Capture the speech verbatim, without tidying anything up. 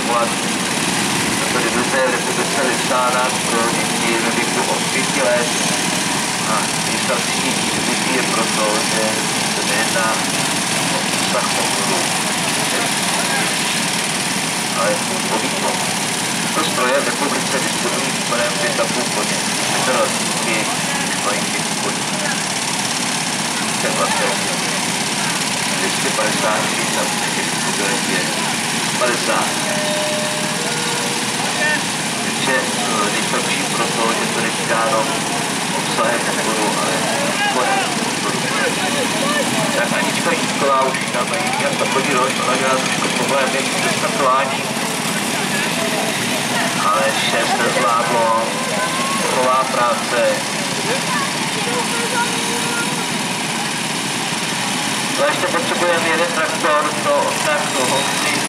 volat tato divize v republice vyslána pro děti ve věku od pěti let a nejstarší divizí je proto, že se nejedná o obsah motoru, ale o výkon. Tyto stroje v republice disponují výkonem pět a půl koně, metr díky mají pět koní. Ten vlastně dvě stě padesát šest a těch motorech je padesát. Takže nejslabší proto, že to není dáno obsahem motoru, ale výkonem motoru. Tak Anička Jíčková už tam mají jak takový roč, ona dělá trošku problémy s dostatováním, ale šest nezvládlo, vrcholová práce. No ještě potřebujeme jeden traktor pro odtah toho